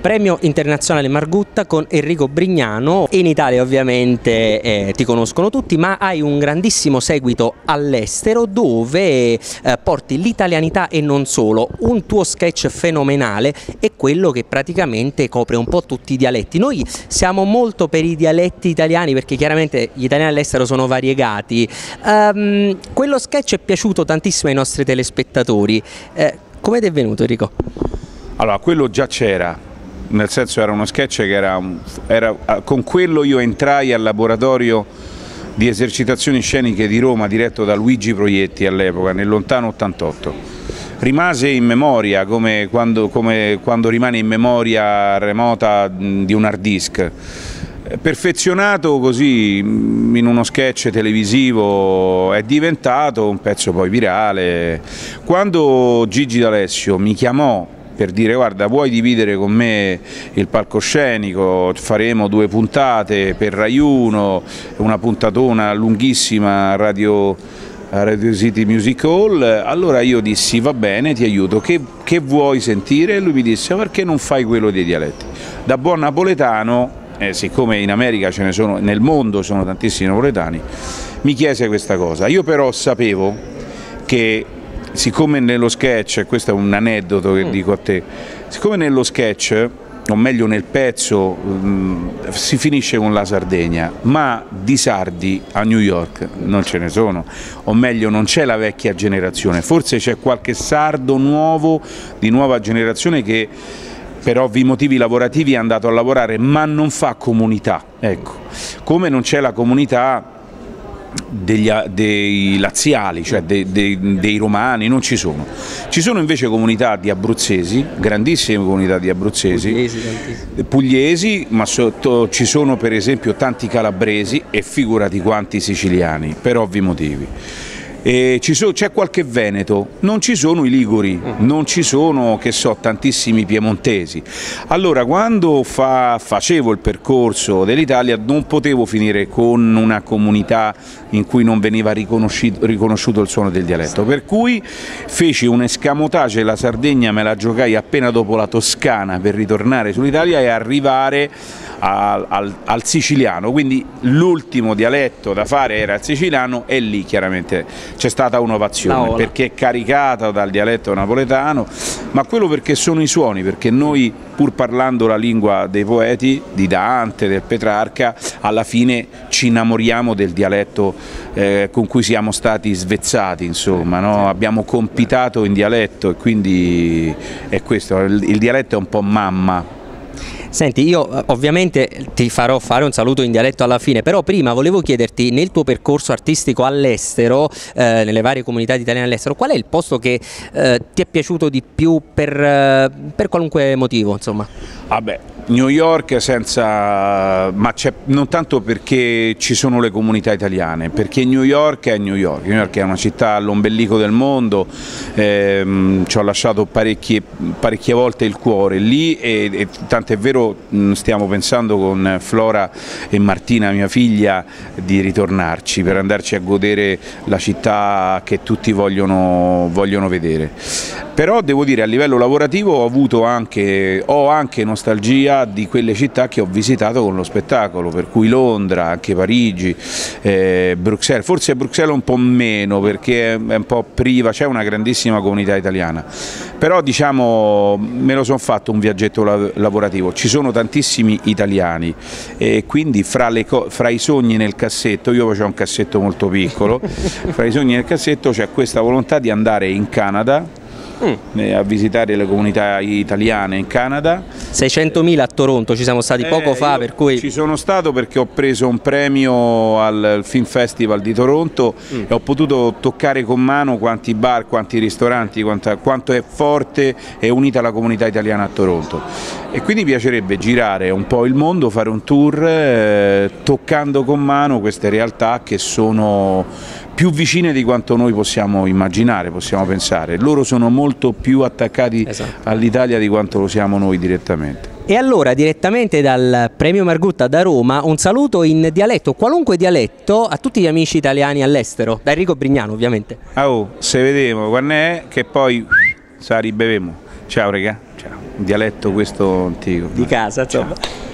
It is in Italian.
Premio Internazionale Margutta con Enrico Brignano. In Italia ovviamente ti conoscono tutti, ma hai un grandissimo seguito all'estero dove porti l'italianità e non solo. Un tuo sketch fenomenale è quello che praticamente copre un po' tutti i dialetti. Noi siamo molto per i dialetti italiani perché chiaramente gli italiani all'estero sono variegati. Quello sketch è piaciuto tantissimo ai nostri telespettatori. Come ti è venuto, Enrico? Allora, quello già c'era, nel senso era uno sketch che con quello io entrai al laboratorio di esercitazioni sceniche di Roma diretto da Luigi Proietti all'epoca, nel lontano 88. Rimase in memoria come quando rimane in memoria remota di un hard disk. Perfezionato così in uno sketch televisivo è diventato un pezzo poi virale. Quando Gigi D'Alessio mi chiamò per dire guarda, vuoi dividere con me il palcoscenico, faremo 2 puntate per Rai 1, una puntatona lunghissima a Radio City Music Hall, allora io dissi va bene, ti aiuto, che vuoi sentire? E lui mi disse perché non fai quello dei dialetti? Da buon napoletano, siccome in America ce ne sono, nel mondo sono tantissimi napoletani, mi chiese questa cosa, io però sapevo che siccome nello sketch, questo è un aneddoto che dico a te, siccome nello sketch, o meglio nel pezzo, si finisce con la Sardegna, ma di sardi a New York non ce ne sono, o meglio non c'è la vecchia generazione, forse c'è qualche sardo nuovo, di nuova generazione che per ovvi motivi lavorativi è andato a lavorare, ma non fa comunità, ecco, come non c'è la comunità dei laziali, cioè dei romani, non ci sono. Ci sono invece comunità di abruzzesi, grandissime comunità di abruzzesi, pugliesi, ma ci sono per esempio tanti calabresi e figurati quanti siciliani, per ovvi motivi. C'è qualche veneto, non ci sono i liguri, non ci sono, che so, tantissimi piemontesi. Allora quando facevo il percorso dell'Italia non potevo finire con una comunità in cui non veniva riconosciuto il suono del dialetto, per cui feci un escamotage, la Sardegna me la giocai appena dopo la Toscana per ritornare sull'Italia e arrivare al siciliano, quindi l'ultimo dialetto da fare era il siciliano e lì chiaramente c'è stata un'ovazione perché è caricata dal dialetto napoletano, ma quello perché sono i suoni, perché noi pur parlando la lingua dei poeti, di Dante, del Petrarca, alla fine ci innamoriamo del dialetto con cui siamo stati svezzati, insomma, no? Abbiamo compitato in dialetto e quindi è questo, il dialetto è un po' mamma. Senti, io ovviamente ti farò fare un saluto in dialetto alla fine, però prima volevo chiederti, nel tuo percorso artistico all'estero, nelle varie comunità di italiani all'estero, qual è il posto che ti è piaciuto di più per qualunque motivo, insomma? Vabbè, New York ma non tanto perché ci sono le comunità italiane, perché New York è New York. New York è una città all'ombelico del mondo, ci ho lasciato parecchie volte il cuore lì e tant'è vero stiamo pensando con Flora e Martina, mia figlia, di ritornarci per andarci a godere la città che tutti vogliono vedere. Però devo dire a livello lavorativo ho anche nostalgia di quelle città che ho visitato con lo spettacolo, per cui Londra, anche Parigi, Bruxelles, forse Bruxelles un po' meno perché è un po' priva, c'è una grandissima comunità italiana, però diciamo me lo sono fatto un viaggetto lavorativo, ci sono tantissimi italiani e quindi fra i sogni nel cassetto, io ho un cassetto molto piccolo, fra i sogni nel cassetto c'è questa volontà di andare in Canada, a visitare le comunità italiane in Canada. 600.000 a Toronto, ci siamo stati poco fa, per cui... Ci sono stato perché ho preso un premio al Film Festival di Toronto e ho potuto toccare con mano quanti bar, quanti ristoranti, quanto è forte e unita la comunità italiana a Toronto. E quindi mi piacerebbe girare un po' il mondo, fare un tour toccando con mano queste realtà che sono più vicine di quanto noi possiamo immaginare, possiamo pensare. Loro sono molto più attaccati all'Italia di quanto lo siamo noi direttamente. E allora direttamente dal Premio Margutta da Roma un saluto in dialetto, qualunque dialetto, a tutti gli amici italiani all'estero, da Enrico Brignano ovviamente. Se vedemo quando è che poi sa ribevemo. Ciao regà, ciao. Un dialetto questo antico. Di casa, insomma. Ciao.